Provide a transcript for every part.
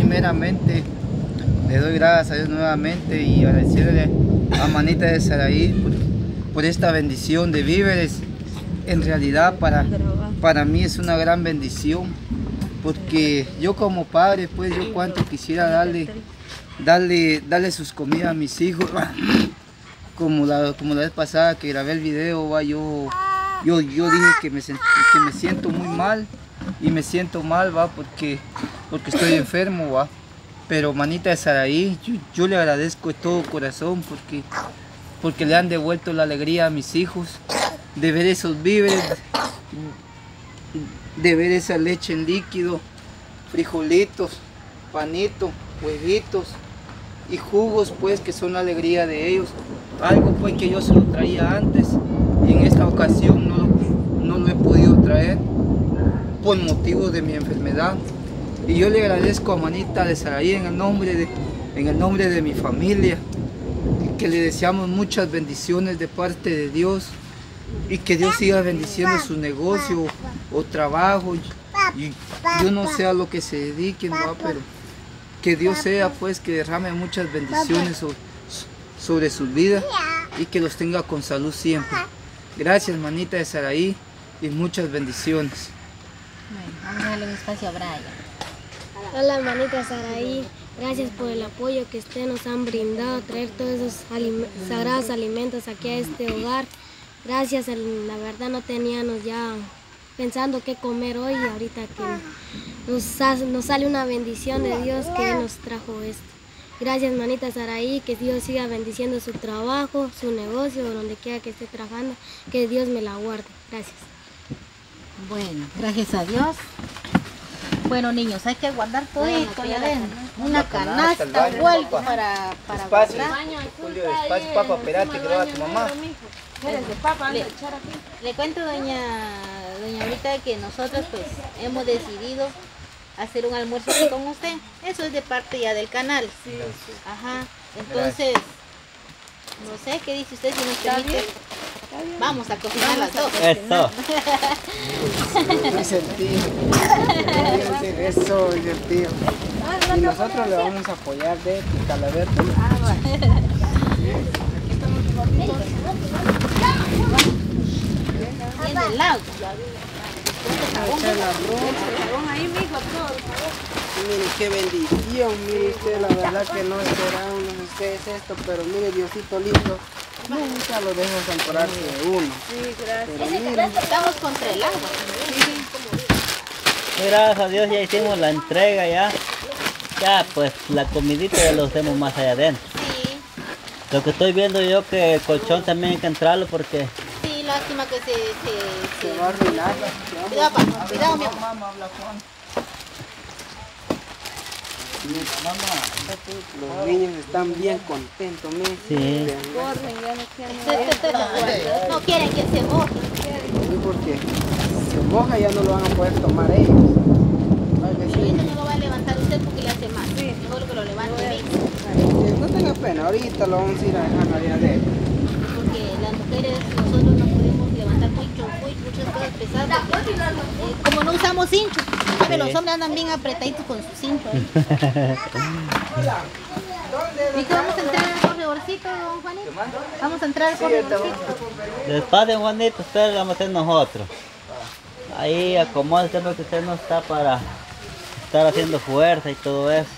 primeramente le doy gracias a Dios nuevamente y agradecerle a Manita de Saraí por esta bendición de víveres. En realidad para mí es una gran bendición, porque yo como padre, pues yo cuánto quisiera darle sus comidas a mis hijos. Como la vez pasada que grabé el video, ¿va? Yo dije que me siento muy mal, y me siento mal, ¿va? Porque estoy enfermo, ¿va? Pero Manita de Saraí, yo le agradezco de todo corazón porque le han devuelto la alegría a mis hijos de ver esos víveres, de ver esa leche en líquido, frijolitos, panito, huevitos y jugos, pues, que son la alegría de ellos. Algo pues que yo se lo traía antes y en esta ocasión no lo he podido traer por motivo de mi enfermedad. Y yo le agradezco a Manita de Saraí en el nombre de mi familia, que le deseamos muchas bendiciones de parte de Dios y que Dios siga bendiciendo su negocio o trabajo. Y yo no sé a lo que se dediquen, ¿va? Pero que Dios sea pues que derrame muchas bendiciones sobre sus vidas y que los tenga con salud siempre. Gracias, Manita de Saraí, y muchas bendiciones. Bueno, vamos a darle un espacio a Brian. Hola, Manita de Saraí, gracias por el apoyo que ustedes nos han brindado, traer todos esos sagrados alimentos aquí a este hogar. Gracias, la verdad no teníamos ya pensando qué comer hoy, y ahorita que nos sale una bendición de Dios que nos trajo esto. Gracias, Manita Saraí, que Dios siga bendiciendo su trabajo, su negocio, donde quiera que esté trabajando, que Dios me la guarde. Gracias. Bueno, gracias a Dios. Bueno, niños, hay que guardar todo esto, ya ven, una canasta vuelta para despacio, guardar. Julio, despacio, papá, espérate que lo haga tu mamá. Le cuento, doña ahorita, que nosotros pues hemos decidido hacer un almuerzo aquí con usted. Eso es de parte ya del canal. Sí, sí. Ajá, entonces, no sé, ¿qué dice usted si nos permite? Vamos a cocinar las dos. Eso. Muy sentido. Eso, divertido. Y nosotros le vamos a apoyar de Calaverto. Viene el agua. Mire qué bendición, mire usted, la verdad que no esperaban ustedes esto, pero mire, Diosito lindo, nunca lo deja desampararse de uno. Sí, gracias. Estamos contra el agua. Gracias a Dios ya hicimos la entrega ya. Ya pues la comidita ya lo hacemos más allá adentro. Sí. Lo que estoy viendo yo que el colchón también hay que entrarlo porque... Sí, lástima que se va a arruinar. Cuidado, papá, cuidado, mi amor. Los niños están bien contentos, miren. Sí. No quieren que se moje. Sí, porque si se moja ya no lo van a poder tomar ellos. Eso no lo va a levantar usted porque le hace mal. Sí. Mejor que lo levante bien. No tenga pena, ahorita lo vamos a ir a dejar allá adentro. Porque las mujeres, nosotros no podemos levantar muchas cosas pesadas. Como no usamos cincho. Sí. Los hombres andan bien apretaditos con su cincho. ¿Y qué vamos a entrar al corredorcito, don Juanito? Vamos a entrar al corredorcito. Despacio, Juanito, usted lo vamos a hacer nosotros. Ahí acomódese porque usted no está para estar haciendo fuerza y todo eso.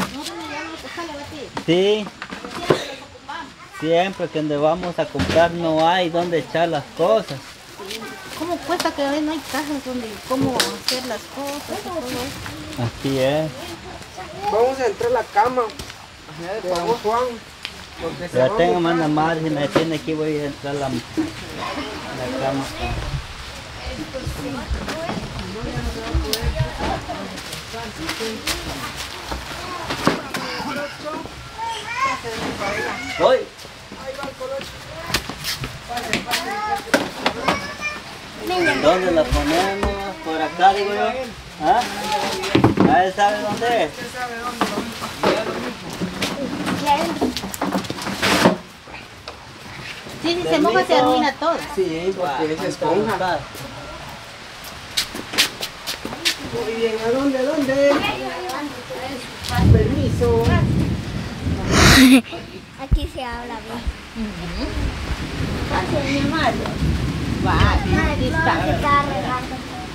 Sí. Siempre que donde vamos a comprar no hay donde echar las cosas. ¿Cómo cuesta que hoy no hay cajas donde cómo hacer las cosas y todo eso? Así es. Vamos a entrar a la cama de don Juan. Pero tengo manda madre, si me detiene aquí voy a entrar a la cama. Voy. ¿Dónde la ponemos? Por acá, digo yo. ¿Ah? ¿Nadie sabe dónde es? Sí, si se moja se arruina todo. Sí, porque es esponja. Muy bien, ¿a dónde? Permiso. Aquí se habla bien. Gracias, mi Mario. Aquí está regando.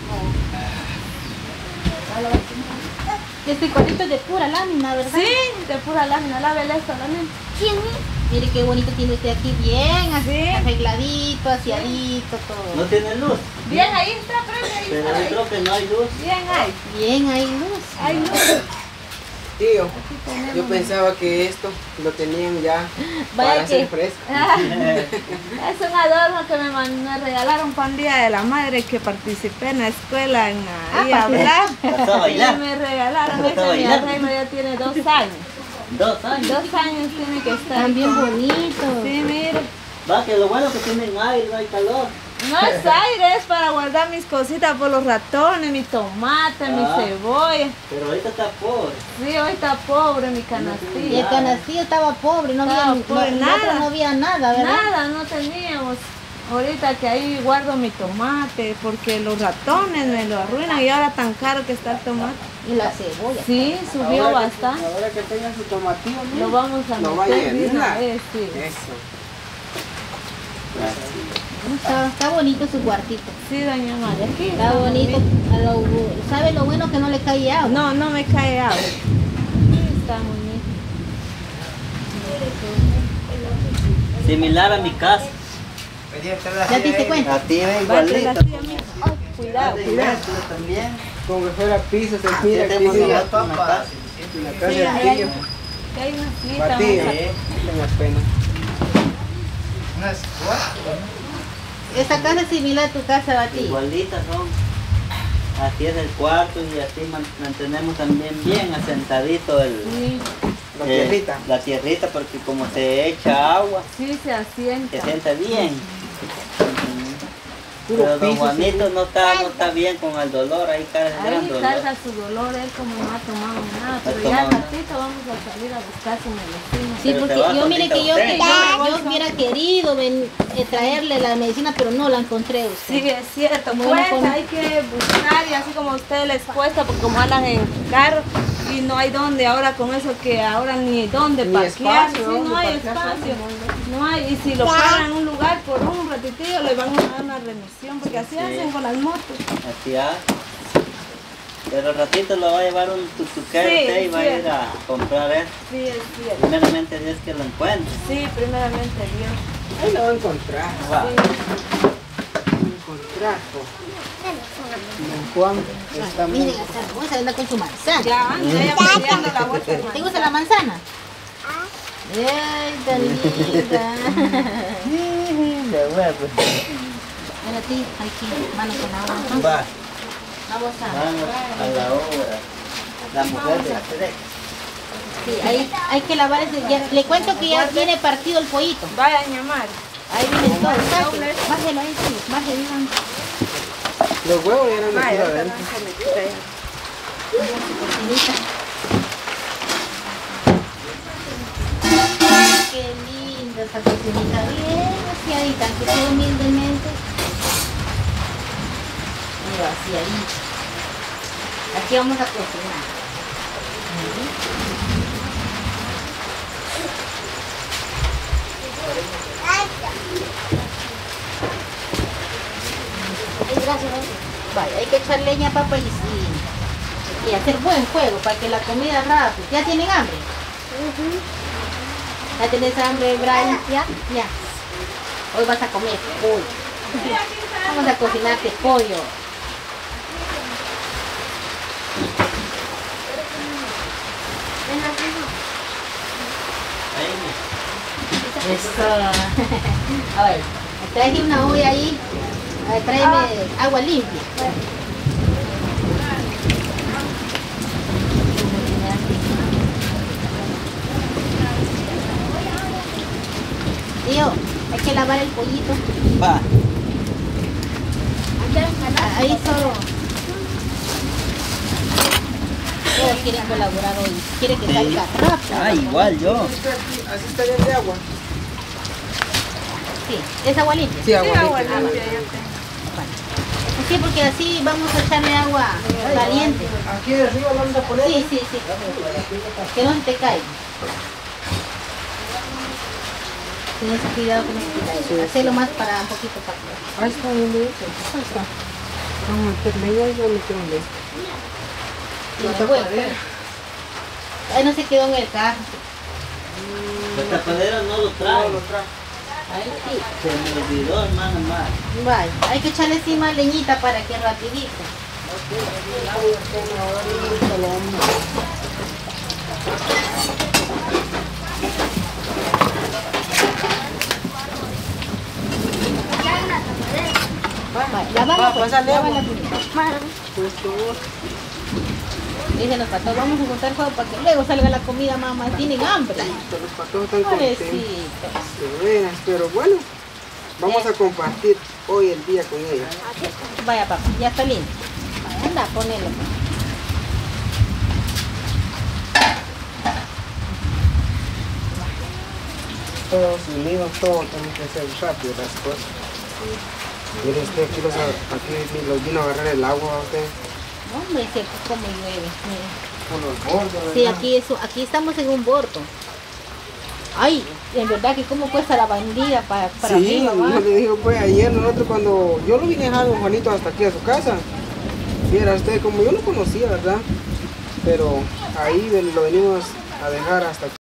Este cuadrito es de pura lámina, ¿verdad? Sí, de pura lámina, lávele esto también. Mire qué bonito tiene usted aquí, bien así, Sí. arregladito, aseadito, todo. No tiene luz. Bien, ahí está, prende, ahí Pero está. yo creo que no hay luz. Bien, ahí. Bien, hay luz. Hay luz. Tío, yo pensaba que esto lo tenían ya Vaya para hacer que- fresco. Es un adorno que me regalaron para un día de la madre que participé en la escuela en ahí a hablar. Pasó a Y bailar. me regalaron Está ese, mi bailando. arreglo ya tiene 2 años. 2 años. 2 años tiene que estar. Están bien bonitos. Sí, mire. Va, que lo bueno que tienen aire, no hay calor. No es aire, es para guardar mis cositas por los ratones, mi tomate, mi Ah. cebolla. Pero ahorita está pobre. Sí, hoy está pobre mi Y canastilla. el canastillo estaba pobre, no Estaba había pobre, no, nada. nosotros no había nada, ¿verdad? Nada, no teníamos. Ahorita que ahí guardo mi tomate, porque los ratones me lo arruinan y ahora tan caro que está el tomate. Y la cebolla. Sí, subió Ahora que- bastante. Ahora que tengan su tomatillo, Lo vamos a Lo va a meter de una llenar. vez, sí. Eso. Está bonito su cuartito. Sí, doña María, aquí Está bonito. ¿Sabe lo bueno que no le cae agua? No, no me cae agua. Sí, está bonito. Similar a mi casa. ¿Ya te diste cuenta? La tía es Va entre la igualita. tía mía. Ay, cuidado, cuidado. También. Como que fuera piso, se Así mira aquí hacemos sí, la nosotros en la casa. casa Sí, del ahí tío. hay una flita, Batillo, vamos a- no tengas pena. Esa casa es similar a tu casa, Bati. Igualitas son. Aquí es el cuarto y así mantenemos también bien asentadito Sí, La tierrita. la tierrita porque como se echa agua, sí se asienta. se sienta bien. Puro Pero don piso, Juanito no está bien con el dolor, ahí carga el gran Ahí dolor. carga su dolor, él como no ha tomado nada, pero ha ya al tomado nada. ratito vamos a salir a buscar su medicina. Sí, Pero porque se va yo mire que yo, solita usted. yo hubiera querido traerle la medicina, pero no la encontré usted. Sí, es cierto, Bueno, pues con- hay que buscar y así como a ustedes les cuesta, porque como andan en carro y no hay dónde, ahora con eso que ahora ni dónde Ni parquear, espacio, sí, ¿dónde no hay parquear? espacio, no hay, y si lo paran en un lugar por un ratitillo le van a dar una remisión, porque así hacen con las motos. Así hace. Pero al ratito lo va a llevar un tutuquero Sí, usted y va a ir sí. a comprar eso. Sí, es cierto. Primeramente Dios que lo encuentre. Sí, primeramente Dios. Ahí lo va a encontrar. Va. Encontrar. Don Juan está muy... Miren, esa hermosa anda con su manzana. Ya anda, ya peleando la bolsa. ¿Te gusta la manzana? Ay, tan linda. Bueno, a ti, aquí, manos con agua. Entonces, Va. vamos a... Vamos a la obra. La mujer de la Teresa. Sí, ahí hay que lavar ese... le cuento que ya viene partido el pollito. Vaya a llamar. Ahí viene todo. Sáquelo. Bájelo ahí, sí. Bájelo. Los huevos ya eran Vaya, metidos ahorita adentro. no se me quita ya. Cocinita. Qué linda esa cocinita. Bien vaciadita, que quede humildemente. Bien vaciadita. Aquí vamos a cocinar. Vaya, hay que echar leña, papá, y hacer buen fuego para que la comida rápido. ¿Ya tienen hambre? ¿Ya tienes hambre, Brian? ¿Ya? Ya. Hoy vas a comer pollo. Vamos a cocinarte pollo. Eso. A ver, traje una olla ahí. A ver, tráeme agua limpia. Tío, hay que lavar el pollito. Va. Ahí solo. Todos quieren colaborar hoy. Quieren que salga rápido. Ah, igual yo. Así está bien de agua. Sí, es agua limpia. Sí, agua Agua limpia. limpia, ya tengo. Aquí Sí, porque así vamos a echarle agua caliente. Aquí arriba lo vamos a poner. Sí, sí, sí. Que no se te caiga. Tienes cuidado con el hacerlo más para un poquito para acá. Ahí está, ¿dónde es? Ahí está. Vamos a meterle ahí, ahí va a meterle. Ahí no se quedó en el carro. La tapadera no lo trae. Ahí sí. Se me olvidó, hermano, más. Vale, hay que echarle encima leñita para que rapidito. Lávala, pues, lávala primero. Dicen los patos, vamos a juntar fuego para que luego salga la comida, mamá. Tienen hambre. Los patos están contentos. Pobrecitos. De veras, pero bueno, vamos a compartir hoy el día con ellos. Vaya, papá, ya está lindo. Vaya, anda, ponelo. Todos unidos, todo tiene que ser rápido las cosas. Mire usted, aquí los vino a agarrar el agua a usted. Hombre, se como llueve. Mira. Por los bordos, Sí, ¿verdad? aquí estamos en un bordo. Ay, en verdad que cómo cuesta la bandida para Sí, arriba, ¿va? yo le digo pues ayer nosotros cuando yo lo vine a dejar a don Juanito hasta aquí a su casa. Viera usted, como yo lo conocía, ¿verdad? Pero ahí lo venimos a dejar hasta aquí.